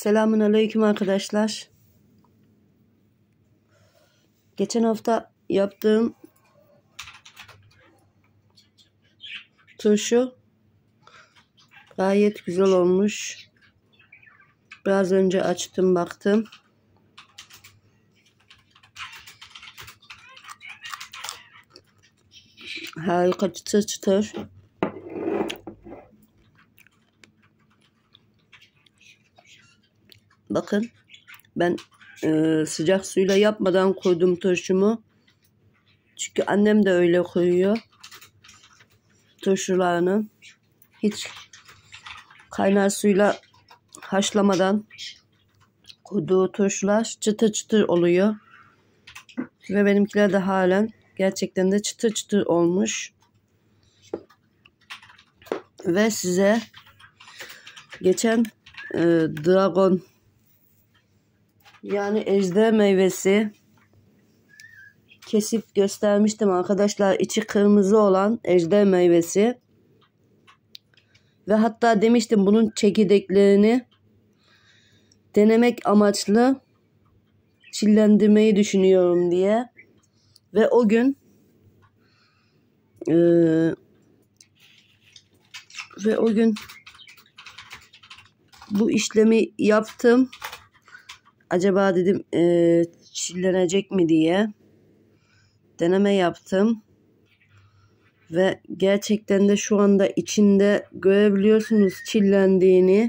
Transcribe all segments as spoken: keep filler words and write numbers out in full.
Selamünaleyküm arkadaşlar. Geçen hafta yaptığım turşu gayet güzel olmuş. Biraz önce açtım baktım. Harika, çıtır çıtır. Bakın ben e, sıcak suyla yapmadan koydum turşumu. Çünkü annem de öyle koyuyor turşularını. Hiç kaynar suyla haşlamadan koyduğu turşular çıtır çıtır oluyor. Ve benimkiler de halen gerçekten de çıtır çıtır olmuş. Ve size geçen e, dragon yani ejder meyvesi kesip göstermiştim arkadaşlar. İçi kırmızı olan ejder meyvesi. Ve hatta demiştim bunun çekirdeklerini denemek amaçlı çillendirmeyi düşünüyorum diye. Ve o gün e, ve o gün bu işlemi yaptım. Acaba dedim e, çillenecek mi diye deneme yaptım. Ve gerçekten de şu anda içinde görebiliyorsunuz çillendiğini.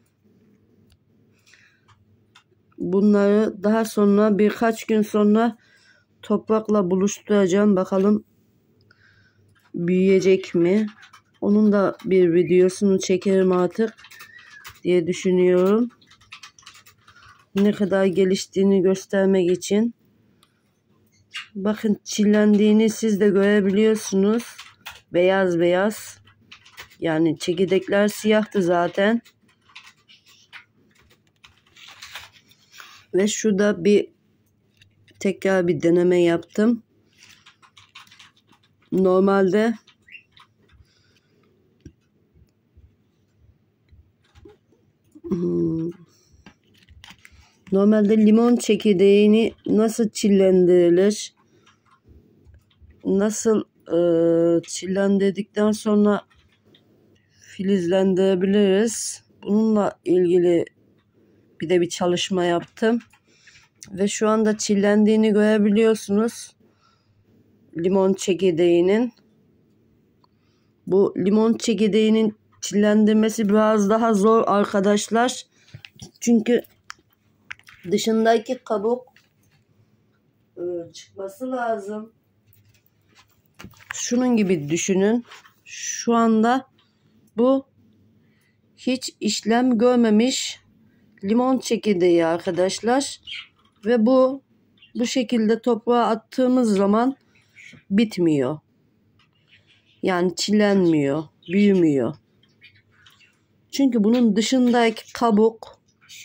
Bunları daha sonra birkaç gün sonra toprakla buluşturacağım. Bakalım büyüyecek mi? Onun da bir videosunu çekerim artık diye düşünüyorum. Ne kadar geliştiğini göstermek için. Bakın çillendiğini siz de görebiliyorsunuz. Beyaz beyaz. Yani çekirdekler siyahtı zaten. Ve şurada bir tekrar bir deneme yaptım. Normalde hmm, normalde limon çekirdeğini nasıl çillendirilir? Nasıl e, çillendirdikten sonra filizlendirebiliriz? Bununla ilgili bir de bir çalışma yaptım. Ve şu anda çillendiğini görebiliyorsunuz. Limon çekirdeğinin. Bu limon çekirdeğinin çillendirmesi biraz daha zor arkadaşlar. Çünkü dışındaki kabuk e, çıkması lazım. Şunun gibi düşünün. Şu anda bu hiç işlem görmemiş limon çekirdeği arkadaşlar. Ve bu bu şekilde toprağa attığımız zaman bitmiyor. Yani çillenmiyor, büyümüyor. Çünkü bunun dışındaki kabuk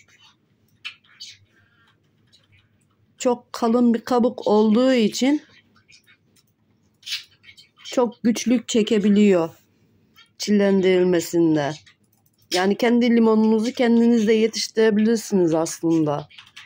çok kalın bir kabuk olduğu için çok güçlük çekebiliyor çillendirilmesinde. Yani kendi limonunuzu kendiniz de yetiştirebilirsiniz aslında.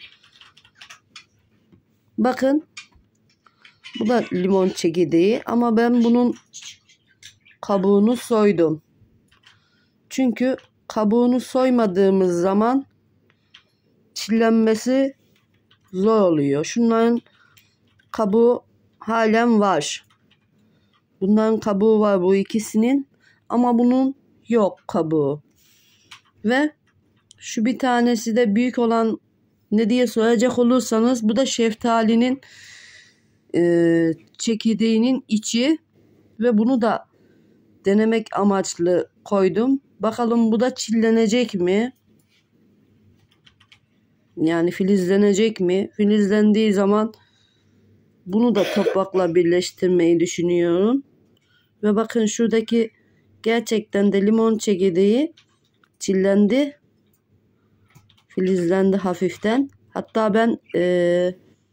Bakın. Bu da limon çekirdeği ama ben bunun kabuğunu soydum. Çünkü kabuğunu soymadığımız zaman çillenmesi zor oluyor. Şunların kabuğu halen var. Bunların kabuğu var bu ikisinin ama bunun yok kabuğu. Ve şu bir tanesi de büyük olan ne diye soracak olursanız bu da şeftalinin e, çekirdeğinin içi ve bunu da denemek amaçlı koydum. Bakalım bu da çillenecek mi? Yani filizlenecek mi? Filizlendiği zaman bunu da toprakla birleştirmeyi düşünüyorum. Ve bakın şuradaki gerçekten de limon çekirdeği çillendi. Filizlendi hafiften. Hatta ben e,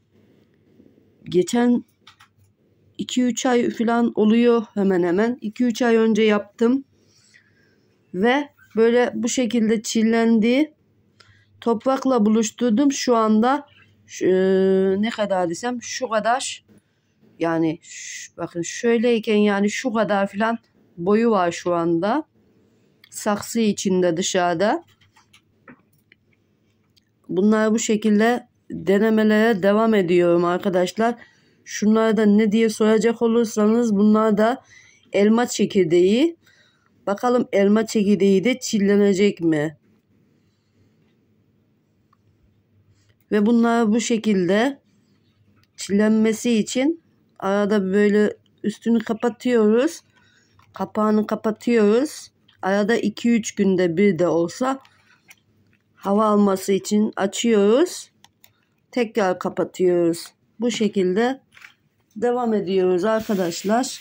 geçen iki üç ay falan oluyor hemen hemen. iki üç ay önce yaptım. Ve böyle bu şekilde çillendi. toprakla buluşturdum. Şu anda e, ne kadar desem şu kadar, yani şu, bakın şöyleyken yani şu kadar falan boyu var şu anda. Saksı içinde dışarıda. Bunlar bu şekilde denemelere devam ediyorum arkadaşlar. Şunlar da ne diye soracak olursanız bunlar da elma çekirdeği. Bakalım elma çekirdeği de çillenecek mi? Ve bunlar bu şekilde çillenmesi için arada böyle üstünü kapatıyoruz. Kapağını kapatıyoruz. Arada iki üç günde bir de olsa hava alması için açıyoruz. Tekrar kapatıyoruz. Bu şekilde devam ediyoruz arkadaşlar.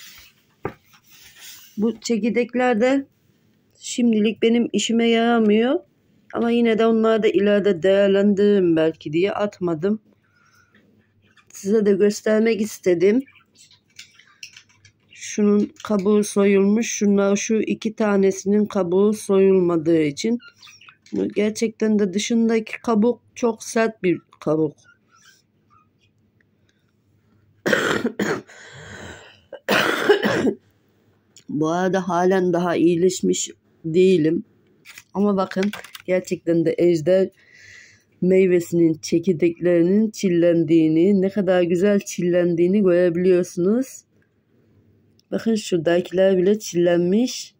Bu çekirdekler de şimdilik benim işime yaramıyor. Ama yine de onları da ileride değerlendiririm belki diye atmadım. Size de göstermek istedim. Şunun kabuğu soyulmuş. Şunlar şu iki tanesinin kabuğu soyulmadığı için. Gerçekten de dışındaki kabuk çok sert bir kabuk. Bu arada halen daha iyileşmiş değilim. Ama bakın gerçekten de ejder meyvesinin çekirdeklerinin çillendiğini, ne kadar güzel çillendiğini görebiliyorsunuz. Bakın şuradakiler bile çillenmiş.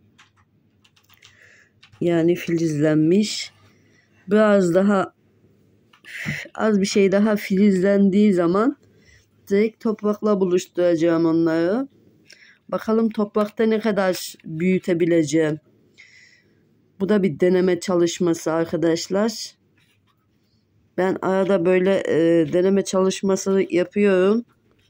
Yani filizlenmiş. Biraz daha az bir şey daha filizlendiği zaman direkt toprakla buluşturacağım onları. Bakalım toprakta ne kadar büyütebileceğim. Bu da bir deneme çalışması arkadaşlar. Ben arada böyle e, deneme çalışması yapıyorum.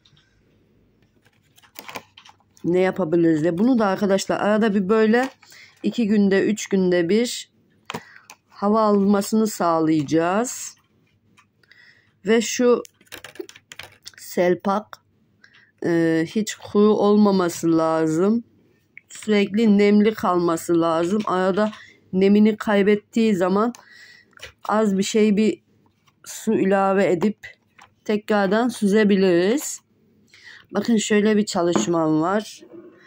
Ne yapabiliriz diye. Bunu da arkadaşlar arada bir böyle iki günde üç günde bir hava almasını sağlayacağız. Ve şu selpak e, hiç kuru olmaması lazım. Sürekli nemli kalması lazım. Arada nemini kaybettiği zaman az bir şey bir su ilave edip tekrardan süzebiliriz. Bakın şöyle bir çalışmam var.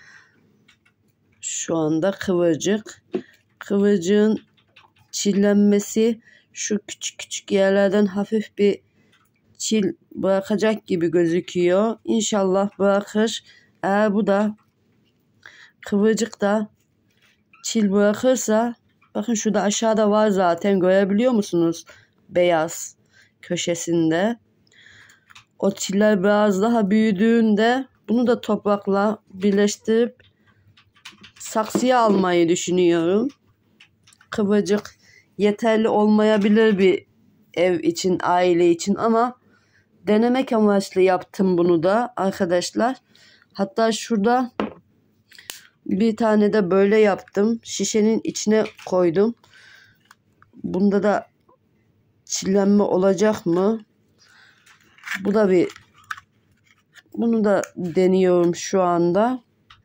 Şu anda kıvırcık. Kıvırcığın çillenmesi şu küçük küçük yerlerden hafif bir çil bırakacak gibi gözüküyor. İnşallah bırakır. Eğer bu da kıvırcık da çil bırakırsa, bakın şurada aşağıda var zaten, görebiliyor musunuz? Beyaz köşesinde. O çiller biraz daha büyüdüğünde bunu da toprakla birleştirip saksıya almayı düşünüyorum. Kıvırcık yeterli olmayabilir bir ev için, aile için, ama denemek amaçlı yaptım bunu da arkadaşlar. Hatta şurada bir tane de böyle yaptım. Şişenin içine koydum. Bunda da çillenme olacak mı? Bu da bir, bunu da deniyorum şu anda.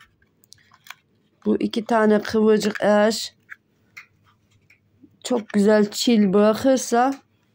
Bu iki tane kıvırcık eğer çok güzel çil bırakırsa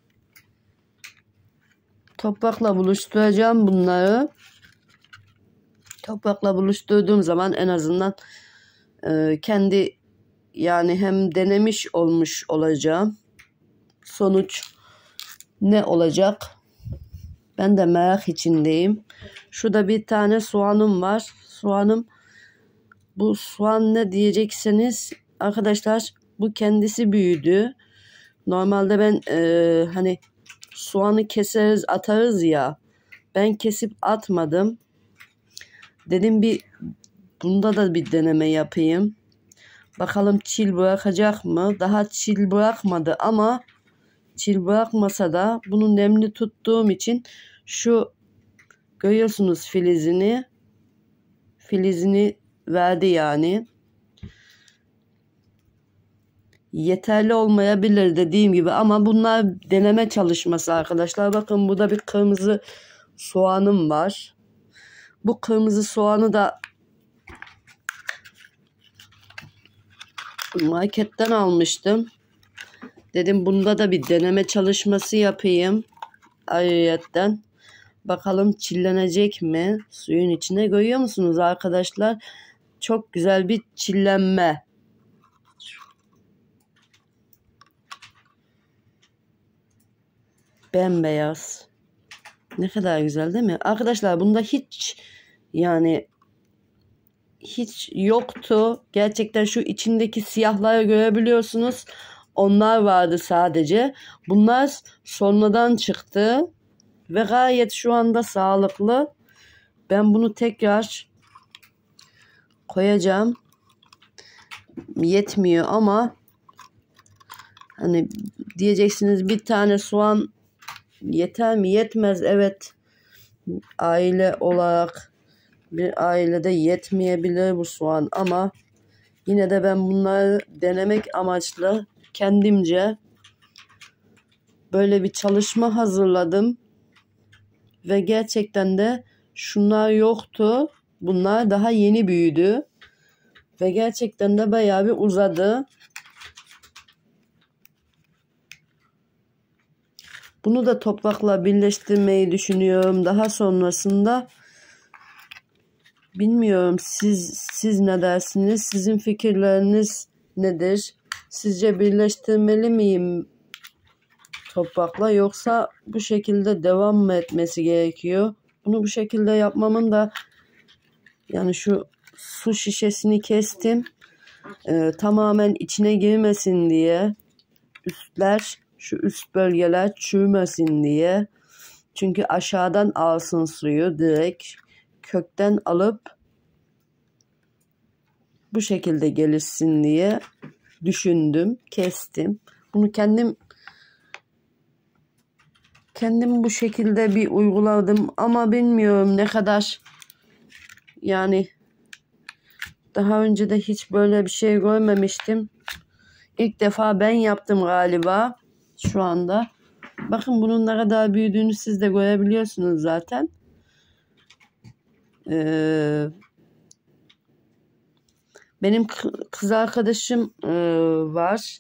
toprakla buluşturacağım bunları. Toprakla buluşturduğum zaman en azından e, kendi, yani hem denemiş olmuş olacağım. Sonuç ne olacak? Ben de merak içindeyim. Şurada bir tane soğanım var. Soğanım, bu soğan ne diyecekseniz arkadaşlar, bu kendisi büyüdü. Normalde ben e, hani soğanı keseriz atarız ya. Ben kesip atmadım. Dedim bir bunda da bir deneme yapayım. Bakalım çil bırakacak mı? Daha çil bırakmadı ama çil bırakmasa da bunu nemli tuttuğum için şu görüyorsunuz filizini. Filizini verdi yani. Yeterli olmayabilir dediğim gibi ama bunlar deneme çalışması arkadaşlar. Bakın burada bir kırmızı soğanım var. Bu kırmızı soğanı da marketten almıştım. Dedim bunda da bir deneme çalışması yapayım. Ayrıyetten. Bakalım çillenecek mi? Suyun içine görüyor musunuz arkadaşlar? Çok güzel bir çillenme. Bembeyaz. Ne kadar güzel değil mi? Arkadaşlar bunda hiç yani hiç yoktu. Gerçekten şu içindeki siyahları görebiliyorsunuz. Onlar vardı sadece. Bunlar sonradan çıktı. Ve gayet şu anda sağlıklı. Ben bunu tekrar koyacağım. Yetmiyor ama hani diyeceksiniz bir tane soğan yeter mi? Yetmez. Evet. Aile olarak bir ailede yetmeyebilir bu soğan ama yine de ben bunları denemek amaçlı kendimce böyle bir çalışma hazırladım ve gerçekten de şunlar yoktu. Bunlar daha yeni büyüdü ve gerçekten de bayağı bir uzadı. Bunu da toprakla birleştirmeyi düşünüyorum. Daha sonrasında bilmiyorum siz siz ne dersiniz? Sizin fikirleriniz nedir? Sizce birleştirmeli miyim toprakla yoksa bu şekilde devam mı etmesi gerekiyor? Bunu bu şekilde yapmamın da yani şu su şişesini kestim. Ee, tamamen içine girmesin diye üstler şu üst bölgeler çürümesin diye. Çünkü aşağıdan alsın suyu direkt kökten alıp bu şekilde gelişsin diye düşündüm, kestim. Bunu kendim kendim bu şekilde bir uyguladım ama bilmiyorum ne kadar yani daha önce de hiç böyle bir şey görmemiştim. İlk defa ben yaptım galiba şu anda. Bakın bunun ne kadar büyüdüğünü siz de görebiliyorsunuz zaten. Ee, benim kız arkadaşım e, var.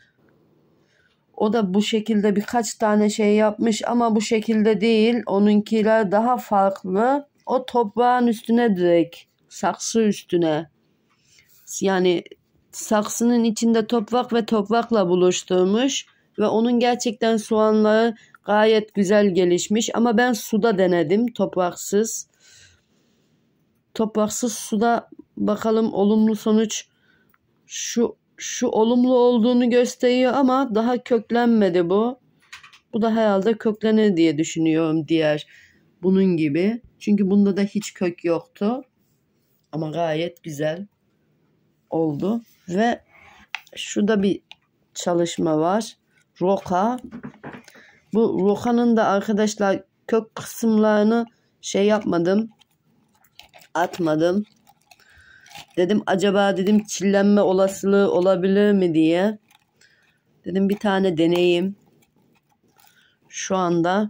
O da bu şekilde birkaç tane şey yapmış ama bu şekilde değil. Onunkiler daha farklı. O toprağın üstüne direkt, saksı üstüne. Yani saksının içinde toprak ve toprakla buluşturmuş ve onun gerçekten soğanları gayet güzel gelişmiş ama ben suda denedim topraksız. Topraksız suda bakalım olumlu sonuç şu şu olumlu olduğunu gösteriyor ama daha köklenmedi bu. Bu da herhalde köklenir diye düşünüyorum diğer bunun gibi. Çünkü bunda da hiç kök yoktu. Ama gayet güzel oldu. Ve şurada bir çalışma var. Roka. Bu rokanın da arkadaşlar kök kısımlarını şey yapmadım. Atmadım. Dedim acaba dedim çillenme olasılığı olabilir mi diye. Dedim bir tane deneyeyim. Şu anda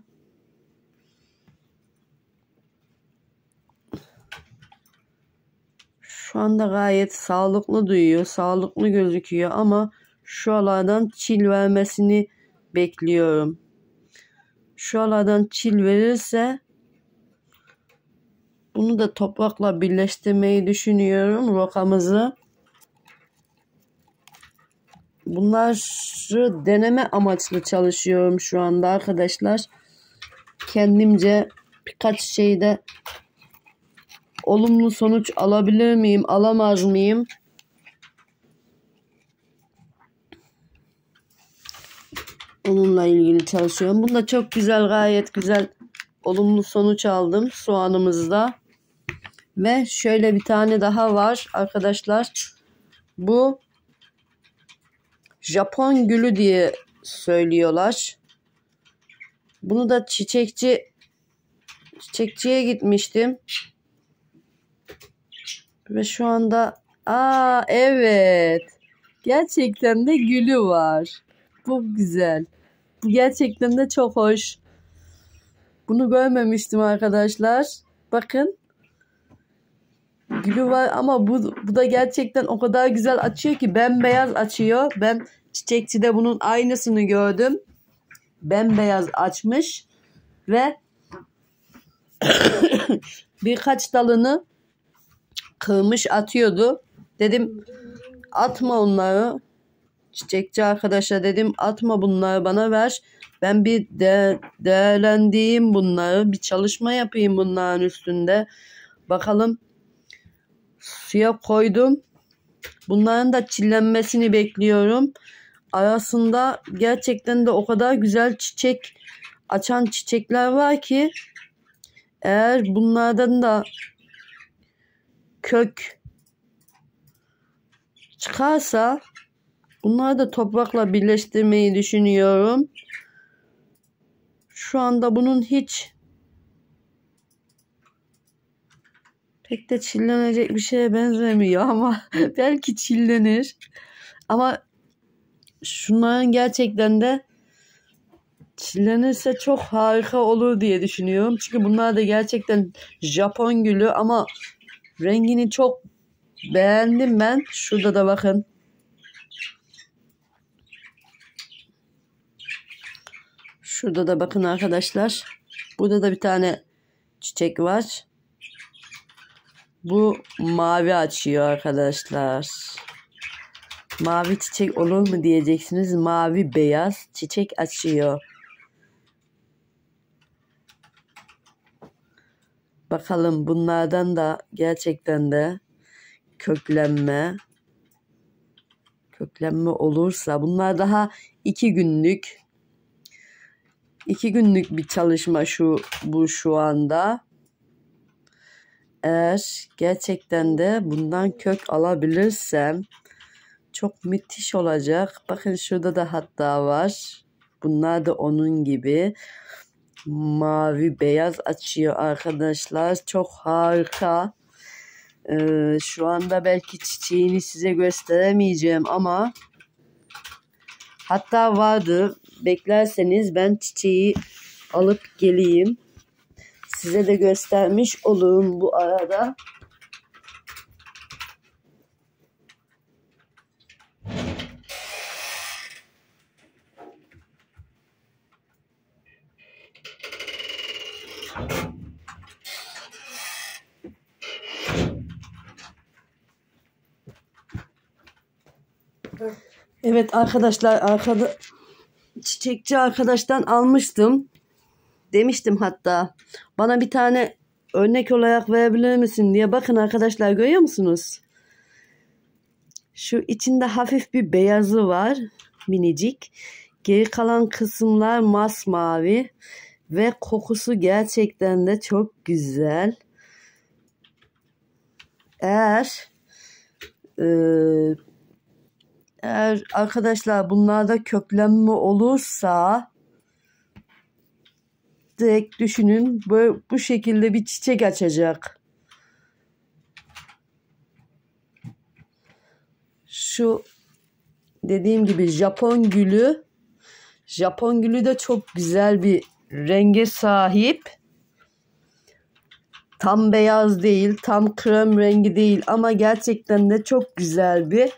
şu anda gayet sağlıklı duyuyor. Sağlıklı gözüküyor ama şuralardan çil vermesini bekliyorum. Şuralardan çil verirse bunu da toprakla birleştirmeyi düşünüyorum rokamızı. Bunları deneme amaçlı çalışıyorum şu anda arkadaşlar. Kendimce birkaç şeyde olumlu sonuç alabilir miyim, alamaz mıyım? Onunla ilgili çalışıyorum. Bunda çok güzel, gayet güzel olumlu sonuç aldım soğanımızda. Ve şöyle bir tane daha var arkadaşlar. Bu Japon gülü diye söylüyorlar. Bunu da çiçekçi çiçekçiye gitmiştim. Ve şu anda aa evet. Gerçekten de gülü var. Bu güzel. Bu gerçekten de çok hoş. Bunu görmemiştim arkadaşlar. Bakın. Gülü var ama bu, bu da gerçekten o kadar güzel açıyor ki bembeyaz açıyor. Ben çiçekçide bunun aynısını gördüm. Bembeyaz açmış ve birkaç dalını kırmış atıyordu. Dedim atma onları. Çiçekçi arkadaşa dedim atma bunları, bana ver. Ben bir de değerlendireyim bunları. Bir çalışma yapayım bunların üstünde. Bakalım. Suya koydum. Bunların da çillenmesini bekliyorum. Arasında gerçekten de o kadar güzel çiçek açan çiçekler var ki eğer bunlardan da kök çıkarsa bunları da toprakla birleştirmeyi düşünüyorum. Şu anda bunun hiç pek de çillenecek bir şeye benzemiyor ama belki çillenir. Ama şunların gerçekten de çillenirse çok harika olur diye düşünüyorum. Çünkü bunlar da gerçekten Japon gülü ama rengini çok beğendim ben. Şurada da bakın. Şurada da bakın arkadaşlar. Burada da bir tane çiçek var. Bu mavi açıyor arkadaşlar. Mavi çiçek olur mu diyeceksiniz. Mavi beyaz çiçek açıyor. Bakalım bunlardan da gerçekten de köklenme köklenme olursa, bunlar daha iki günlük iki günlük bir çalışma şu bu şu anda. Eğer gerçekten de bundan kök alabilirsem çok müthiş olacak. Bakın şurada da hatta var. Bunlar da onun gibi mavi beyaz açıyor arkadaşlar. Çok harika. Ee, şu anda belki çiçeğini size gösteremeyeceğim ama hatta vardı. Beklerseniz ben çiçeği alıp geleyim. Size de göstermiş olurum bu arada. Evet arkadaşlar, arkada çiçekçi arkadaştan almıştım. Demiştim hatta bana bir tane örnek olarak verebilir misin diye. Bakın arkadaşlar, görüyor musunuz? Şu içinde hafif bir beyazı var, minicik. Geri kalan kısımlar masmavi ve kokusu gerçekten de çok güzel. Eğer e, eğer arkadaşlar bunlarda köklenme olursa direkt düşünün, böyle bu şekilde bir çiçek açacak. Şu dediğim gibi Japon gülü. Japon gülü de çok güzel bir renge sahip. Tam beyaz değil, tam krem rengi değil ama gerçekten de çok güzel bir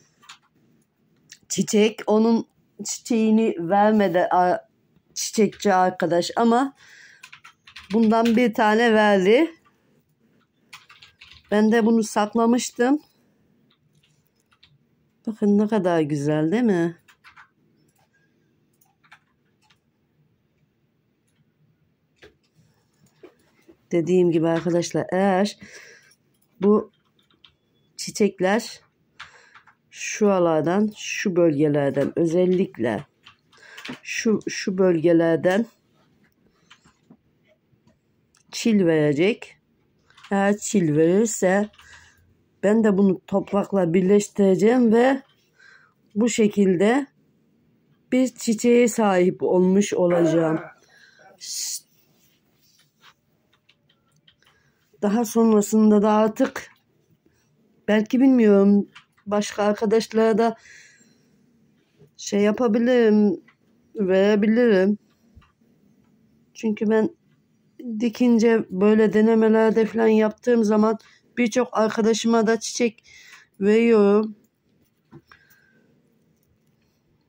çiçek. Onun çiçeğini vermedi çiçekçi arkadaş ama bundan bir tane verdi. Ben de bunu saklamıştım. Bakın ne kadar güzel değil mi? Dediğim gibi arkadaşlar, eğer bu çiçekler şuralardan, şu bölgelerden, özellikle şu şu bölgelerden çil verecek. Eğer çil verirse ben de bunu toprakla birleştireceğim ve bu şekilde bir çiçeğe sahip olmuş olacağım. Daha sonrasında da artık belki bilmiyorum, başka arkadaşlara da şey yapabilirim, verebilirim. Çünkü ben dikince böyle denemelerde falan yaptığım zaman birçok arkadaşıma da çiçek veriyorum.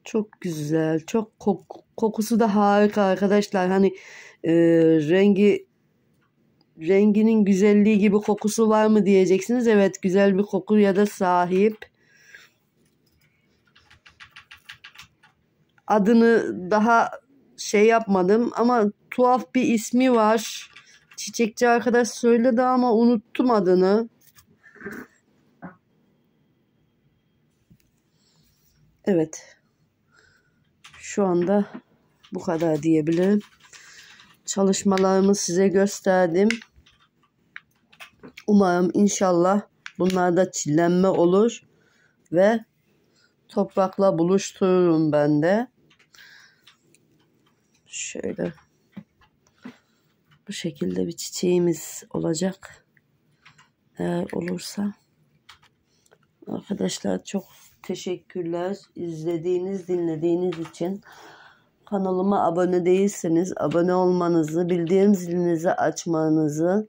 Çok güzel. Çok kok kokusu da harika arkadaşlar. Hani e, rengi renginin güzelliği gibi kokusu var mı diyeceksiniz. Evet, güzel bir koku ya da sahip. Adını daha şey yapmadım ama tuhaf bir ismi var. Çiçekçi arkadaş söyledi ama unuttum adını. Evet. Şu anda bu kadar diyebilirim. Çalışmalarımı size gösterdim. Umarım inşallah bunlarda çillenme olur ve toprakla buluştururum ben de. Şöyle bu şekilde bir çiçeğimiz olacak. Eğer olursa. Arkadaşlar çok teşekkürler izlediğiniz, dinlediğiniz için. Kanalıma abone değilseniz abone olmanızı, bildirim zilinizi açmanızı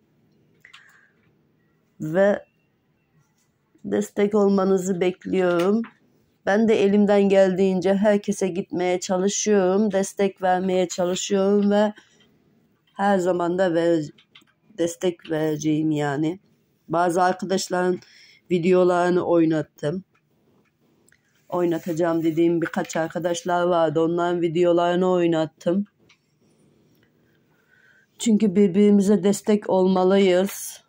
ve destek olmanızı bekliyorum. Ben de elimden geldiğince herkese gitmeye çalışıyorum, destek vermeye çalışıyorum ve her zaman da ver, destek vereceğim yani. Bazı arkadaşların videolarını oynattım. Oynatacağım dediğim birkaç arkadaşlar vardı. Onların videolarını oynattım. Çünkü birbirimize destek olmalıyız.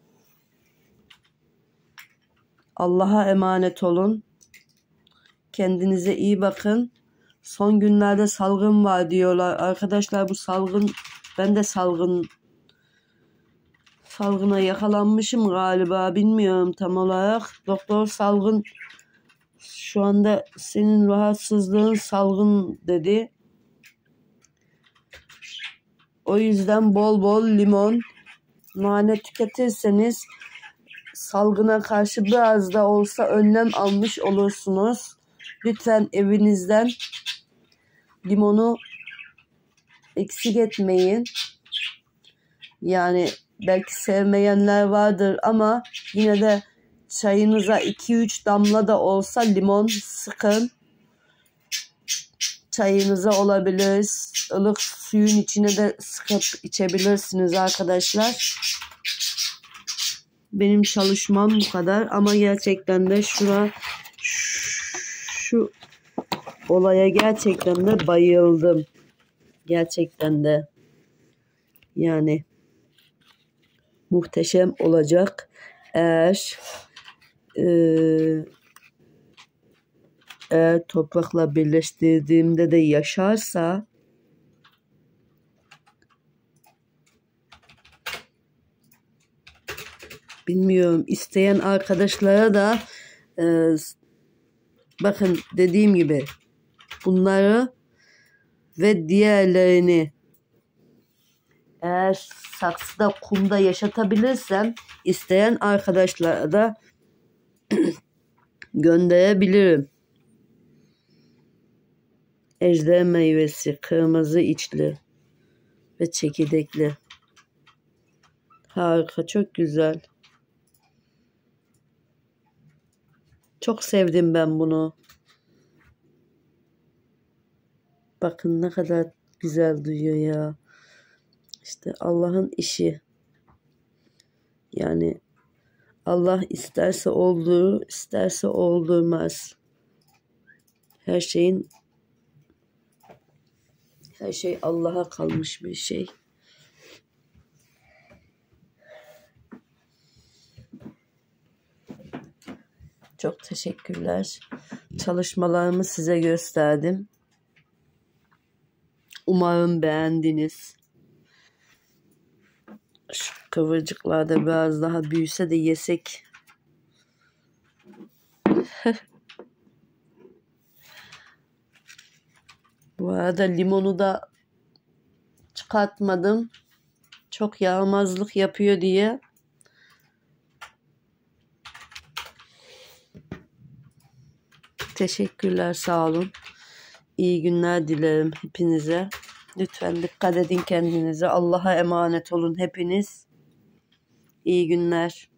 Allah'a emanet olun. Kendinize iyi bakın. Son günlerde salgın var diyorlar. Arkadaşlar bu salgın, ben de salgın salgına yakalanmışım galiba. Bilmiyorum tam olarak. Doktor salgın, şu anda senin rahatsızlığın salgın dedi. O yüzden bol bol limon, nane tüketirseniz salgına karşı biraz da olsa önlem almış olursunuz. Lütfen evinizden limonu eksik etmeyin. Yani belki sevmeyenler vardır ama yine de çayınıza iki üç damla da olsa limon sıkın. Çayınıza olabilir. Ilık suyun içine de sıkıp içebilirsiniz arkadaşlar. Benim çalışmam bu kadar ama gerçekten de şuna şu olaya gerçekten de bayıldım. Gerçekten de yani muhteşem olacak. Eğer e, eğer toprakla birleştirdiğimde de yaşarsa bilmiyorum, isteyen arkadaşlara da e, bakın dediğim gibi bunları ve diğerlerini eğer saksıda, kumda yaşatabilirsem isteyen arkadaşlara da gönderebilirim. Ejder meyvesi, kırmızı içli ve çekirdekli. Harika, çok güzel. Çok sevdim ben bunu. Bakın ne kadar güzel duyuyor ya. İşte Allah'ın işi. Yani Allah isterse olduğu, isterse oldurmaz. Her şeyin her şey Allah'a kalmış bir şey. Çok teşekkürler. Çalışmalarımı size gösterdim. Umarım beğendiniz. Şu kıvırcıklar da biraz daha büyüse de yesek. Bu arada limonu da çıkartmadım. Çok yaramazlık yapıyor diye. Teşekkürler, sağ olun. İyi günler dilerim hepinize. Lütfen dikkat edin kendinize. Allah'a emanet olun hepiniz. İyi günler.